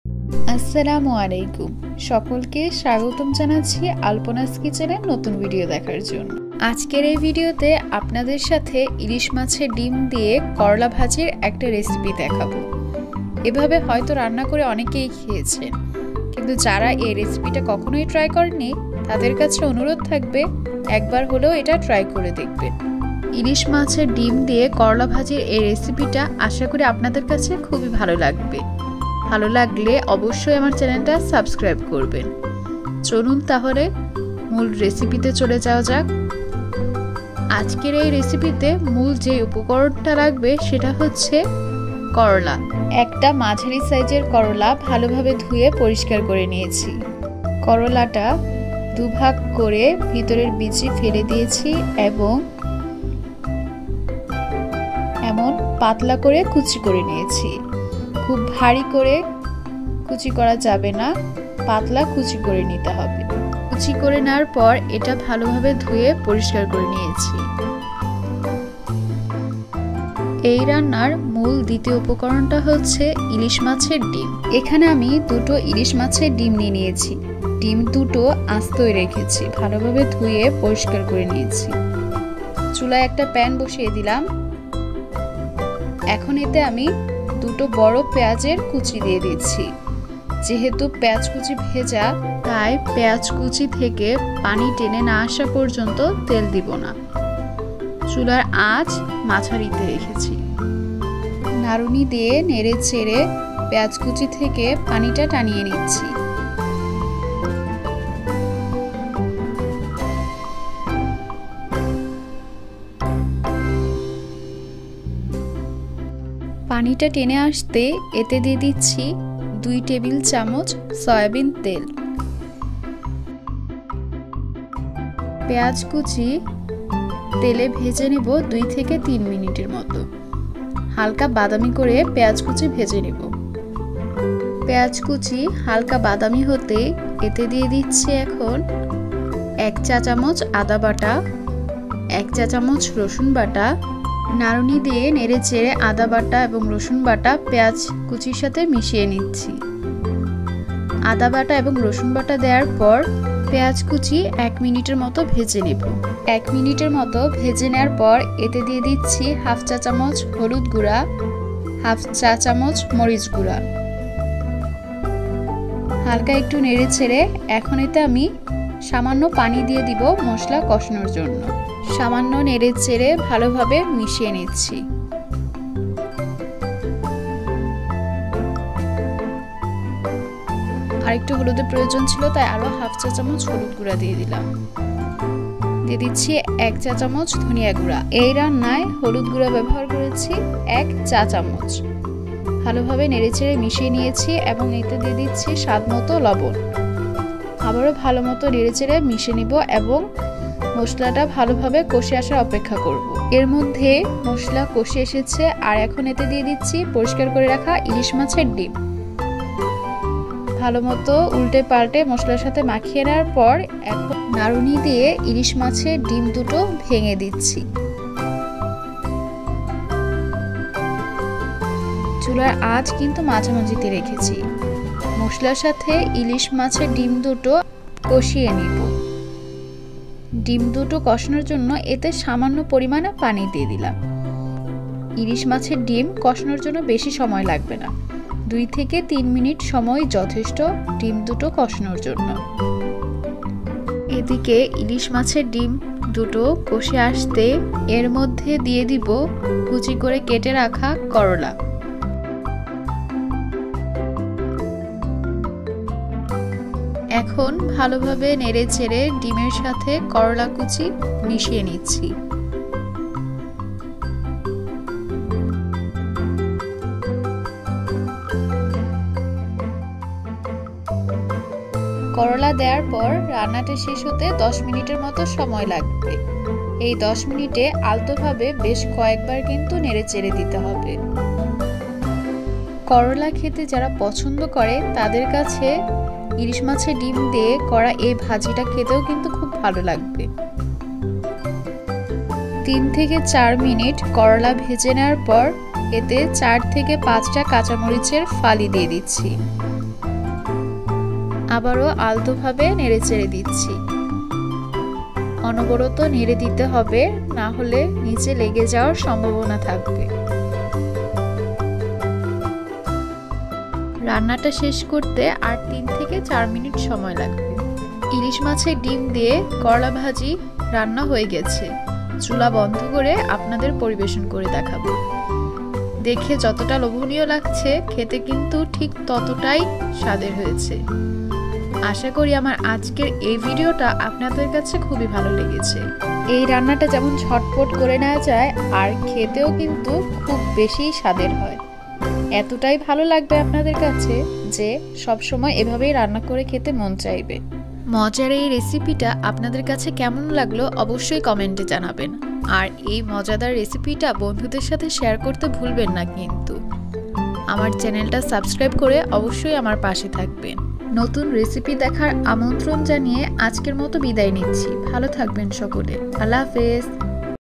আসসালামু আলাইকুম। সকলকে স্বাগতম জানাচ্ছি আলপনাস কিচেনের নতুন ভিডিও দেখার জন্য। আজকের এই ভিডিওতে আপনাদের সাথে ইলিশ মাছের ডিম দিয়ে করলা ভাজির একটা রেসিপি দেখাবো। এভাবে হয়তো রান্না করে অনেকেই খেয়েছেন, কিন্তু যারা এই রেসিপিটা কখনোই ট্রাই করেননি তাদের কাছে অনুরোধ থাকবে একবার হলেও এটা ট্রাই করে দেখবেন। ইলিশ মাছের ডিম দিয়ে করলা ভাজির এই রেসিপিটা আশা করি আপনাদের কাছে খুবই ভালো লাগবে। ভালো লাগলে অবশ্যই আমার চ্যানেলটা সাবস্ক্রাইব করবেন। চলুন তাহলে মূল রেসিপিতে চলে যাওয়া যাক। আজকের এই রেসিপিতে মূল যে উপকরণটা লাগবে সেটা হচ্ছে করলা। একটা মাঝারি সাইজের করলা ভালোভাবে ধুয়ে পরিষ্কার করে নিয়েছি। করলাটা দুভাগ করে ভিতরের বীজ ফেলে দিয়েছি এবং এমন পাতলা করে কুচি করে নিয়েছি। খুব ভারী করে কুচি করা যাবে না, পাতলা কুচি করে নিতে হবে। কুচি করে নেওয়ার পর এটা ভালোভাবে ধুয়ে পরিষ্কার করে নিয়েছি। এই রান্নার মূল দ্বিতীয় উপকরণটা হচ্ছে ইলিশ মাছের ডিম। এখানে আমি দুটো ইলিশ মাছের ডিম নিয়ে নিয়েছি। ডিম দুটো আস্তই রেখেছি, ভালোভাবে ধুয়ে পরিষ্কার করে নিয়েছি। চুলায় একটা প্যান বসিয়ে দিলাম। এখন এতে আমি দুটো বড় পেঁয়াজের কুচি দিয়ে দিচ্ছি। যেহেতু পেঁয়াজ কুচি ভেজা, তাই পেঁয়াজ কুচি থেকে পানি টেনে না আসা পর্যন্ত তেল দিব না। চুলার আঁচ মাঝারিতে রেখেছি। নাড়ুনি দিয়ে নেড়ে চেড়ে পেঁয়াজ কুচি থেকে পানিটা টানিয়ে নিচ্ছি। পানিটা টেনে আসতে এতে দিয়ে দিচ্ছি 2 টেবিল চামচ সয়াবিন তেল। পেঁয়াজ কুচি তেলে ভেজে নেব 2 থেকে 3 মিনিটের মতো। হালকা বাদামি করে পেঁয়াজ কুচি ভেজে নেব। পেঁয়াজ কুচি হালকা বাদামি হতে এতে দিয়ে দিচ্ছি এখন 1 চা চামচ আদা বাটা, 1 চা চামচ রসুন বাটা। নাড়ুনি দিয়ে নেড়ে চেড়ে আদা বাটা এবং রসুন বাটা পেঁয়াজ কুচির সাথে মিশিয়ে নিচ্ছি। আদা বাটা এবং রসুন বাটা দেওয়ার পর পেঁয়াজ কুচি 1 মিনিটের মতো ভেজে নেব। 1 মিনিটের মতো ভেজে নেওয়ার পর এতে দিয়ে দিচ্ছি 1/2 চা চামচ হলুদ গুঁড়া, 1/2 চা চামচ মরিচ গুঁড়া। হালকা একটু নেড়ে ছেড়ে এখন এতে আমি সামান্য পানি দিয়ে দিব মশলা কষানোর জন্য। সামান্য নেড়ে চেড়ে ভালোভাবে মিশিয়ে নিচ্ছি। আরেকটু হলুদের প্রয়োজন ছিল, তাই আরো 1/2 চা চামচ হলুদ গুঁড়া দিয়ে দিলাম। দিয়ে দিচ্ছি 1 চা চামচ ধনিয়া গুঁড়া। এই রান্নায় হলুদ গুঁড়া ব্যবহার করেছি 1 চা চামচ। ভালোভাবে নেড়ে চেড়ে মিশিয়ে নিয়েছি এবং এতে দিয়ে দিচ্ছি স্বাদ মতো লবণ। আবারও ভালো মতো নেড়ে চেড়ে মিশিয়ে নিব এবং মশলাটা ভালোভাবে কষে আসার অপেক্ষা করব। এর মধ্যে মশলা কষে এসেছে আর এখন এতে দিয়ে দিচ্ছি পরিষ্কার করে রাখা ইলিশ মাছের ডিম। ভালো মতো উল্টে পাল্টে মশলার সাথে মাখিয়ে নেওয়ার পর এখন নাড়ুনি দিয়ে ইলিশ মাছের ডিম দুটো ভেঙে দিচ্ছি। চুলার আঁচ কিন্তু মাঝামাঝিতে রেখেছি। মশলার সাথে ইলিশ মাছের ডিম দুটো কষিয়ে নিব। ডিম দুটো কষানোর জন্য এতে সামান্য পরিমাণে পানি দিয়ে দিলাম। ইলিশ মাছের ডিম কষানোর জন্য বেশি সময় লাগবে না, 2 থেকে 3 মিনিট সময় যথেষ্ট ডিম দুটো কষানোর জন্য। এদিকে ইলিশ মাছের ডিম দুটো কষে আসতে এর মধ্যে দিয়ে দিব কুচি করে কেটে রাখা করলা। এখন ভালোভাবে নেড়ে চেড়ে ডিমের সাথে করলা কুচি মিশিয়ে নিচ্ছি। করলা দেওয়ার পর রান্নাটা শেষ হতে 10 মিনিটের মতো সময় লাগবে। এই 10 মিনিটে আলতোভাবে বেশ কয়েকবার কিন্তু নেড়ে চেড়ে দিতে হবে। করলা খেতে যারা পছন্দ করে তাদের কাছে ইলিশ মাছের ডিম দিয়ে করা এই ভাজিটা খেতেও কিন্তু খুব ভালো লাগবে। 3 থেকে 4 মিনিট করলা ভেজে নেওয়ার পর এতে 4 থেকে 5টা কাঁচামরিচের ফালি দিয়ে দিচ্ছি। আবারও আলতোভাবে নেড়েচেড়ে দিচ্ছি। অনবরত নেড়ে দিতে হবে, না হলে নিচে লেগে যাওয়ার সম্ভাবনা থাকবে। রান্নাটা শেষ করতে আর 3 থেকে 4 মিনিট সময় লাগবে। ইলিশ মাছের ডিম দিয়ে করলা ভাজি রান্না হয়ে গেছে। চুলা বন্ধ করে আপনাদের পরিবেশন করে দেখাবো। দেখে যতটা লোভনীয় লাগছে, খেতে কিন্তু ঠিক ততটাই স্বাদের হয়েছে। আশা করি আমার আজকের এই ভিডিওটা আপনাদের কাছে খুবই ভালো লেগেছে। এই রান্নাটা যেমন ঝটপট করে নেওয়া যায়, আর খেতেও কিন্তু খুব বেশি স্বাদের হয়। এতটাই ভালো লাগবে আপনাদের কাছে যে সব সময় এভাবেই রান্না করে খেতে মন চাইবে। মজার এই রেসিপিটা আপনাদের কাছে কেমন লাগলো অবশ্যই কমেন্টে জানাবেন। আর এই মজাদার রেসিপিটা বন্ধুদের সাথে শেয়ার করতে ভুলবেন না কিন্তু। আমার চ্যানেলটা সাবস্ক্রাইব করে অবশ্যই আমার পাশে থাকবেন। নতুন রেসিপি দেখার আমন্ত্রণ জানিয়ে আজকের মতো বিদায় নিচ্ছি। ভালো থাকবেন সকলে। আল্লাহ হাফেজ।